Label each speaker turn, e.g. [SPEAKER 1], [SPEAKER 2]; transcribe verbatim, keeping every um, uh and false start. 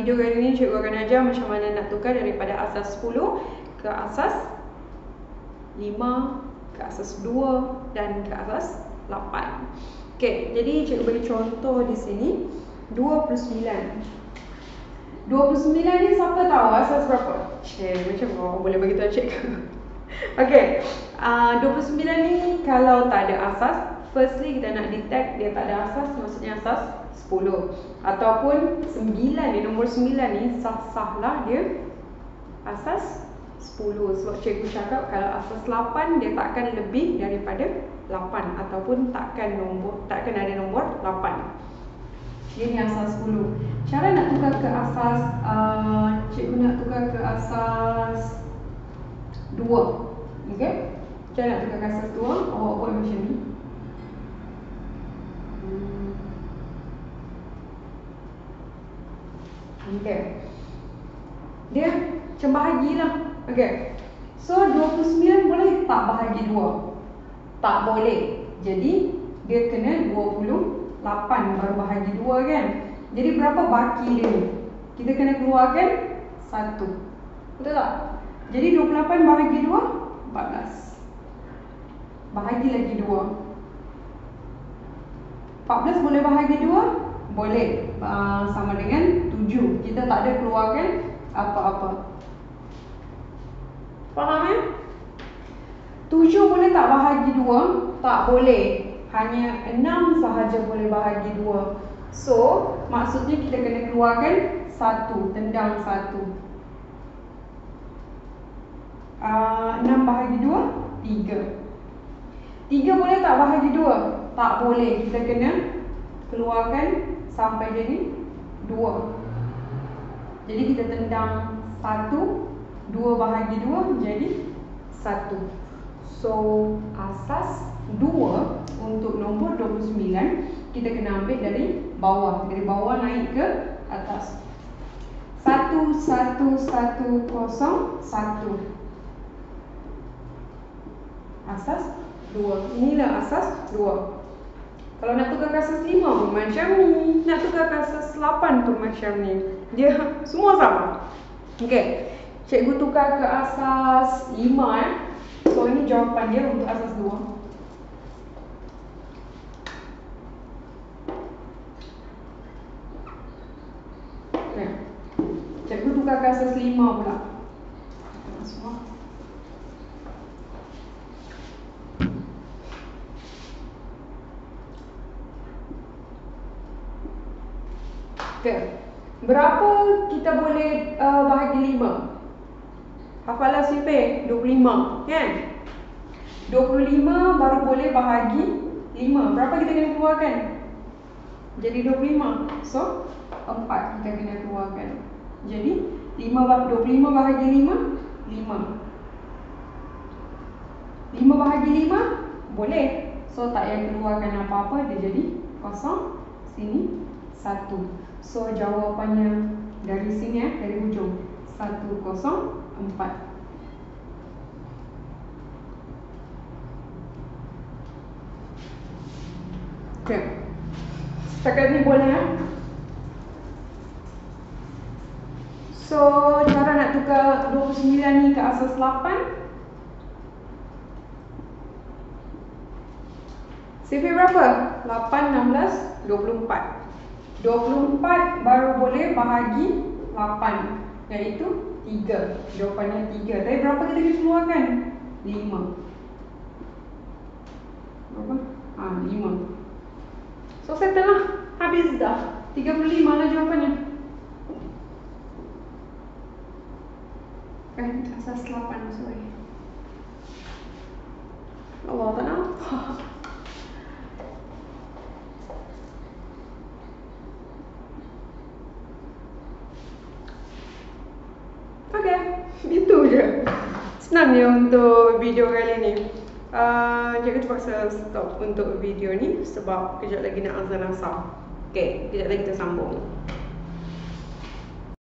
[SPEAKER 1] video kali ini cikgu akan ajar macam mana nak tukar daripada asas sepuluh ke asas lima, ke asas dua dan ke asas lapan. Okey, jadi cikgu bagi contoh di sini dua puluh sembilan. dua puluh sembilan ni siapa tahu asas berapa? Eh, macam oh, boleh bagi tahu cikgu. Okey, uh, dua puluh sembilan ni kalau tak ada asas, firstly kita nak detect dia tak ada asas, maksudnya asas sepuluh. Ataupun sembilan ni, nombor sembilan ni sah-sah lah dia asas sepuluh. Sebab cikgu cakap kalau asas lapan dia takkan lebih daripada lapan, ataupun takkan nombor takkan ada nombor lapan. Ini asas sepuluh. Cara nak tukar ke asas uh, cikgu nak tukar ke asas dua. Okey? Cara nak tukar ke asas dua, awak buat macam ni. Hmm. Okey. Dia macam bahagilah. Okey. So dua puluh sembilan boleh tak bahagi dua? Tak boleh. Jadi dia kena dua puluh lapan baru bahagi dua kan. Jadi berapa baki dia ni? Kita kena keluarkan satu. Betul tak? Jadi dua puluh lapan bahagi dua, empat belas. Bahagi lagi dua. empat belas boleh bahagi dua? Boleh. Uh, sama dengan tujuh. Kita tak ada keluarkan apa-apa. Faham ya? tujuh boleh tak bahagi dua? Tak boleh. Hanya enam sahaja boleh bahagi dua. So, maksudnya kita kena keluarkan satu, tendang satu. Uh, enam bahagi dua, tiga. tiga boleh tak bahagi dua? Tak boleh. Kita kena keluarkan sampai jadi dua. Jadi kita tendang satu, dua bahagi dua jadi satu. So, asas dua untuk nombor dua puluh sembilan kita kena ambil dari bawah. Dari bawah naik ke atas. satu, satu, satu, kosong, satu. Asas dua. Inilah asas dua. Kalau nak tukar ke asas lima pun macam ni. Nak tukar ke asas lapan pun macam ni. Dia semua sama. Okey. Cikgu tukar ke asas lima eh. So ini jawapan dia untuk asas dua. Okay. Cikgu tukar ke asas lima pula. Semua. Okay. Berapa kita boleh uh, bahagi lima? Hafalah sifir dua puluh lima kan? dua puluh lima baru boleh bahagi lima. Berapa kita kena keluarkan? Jadi dua puluh lima. So empat kita kena keluarkan. Jadi lima, dua puluh lima bahagi lima, lima. lima bahagi lima boleh. So tak payah keluarkan apa-apa, dia jadi kosong. Sini satu. So jawapannya dari sini eh, dari hujung satu kosong empat. Okey. Setakat ni boleh eh? So cara nak tukar dua puluh sembilan ni ke asas lapan. Sifir berapa? lapan, enam belas, dua puluh empat. dua puluh empat baru boleh bahagi lapan, iaitu tiga. Jawapannya tiga. Tapi berapa kita kena keluarkan? lima. Berapa? Ah, lima. So settle lah. Habis dah. tiga puluh lima lah jawapannya. Eh, asas lapan, sorry. Allah, tak nampak. Okay, itu je. Senang ya untuk video kali ni. Uh, cikgu terpaksa stop untuk video ni sebab kejap lagi nak azan asar. Okay, kejap lagi kita sambung.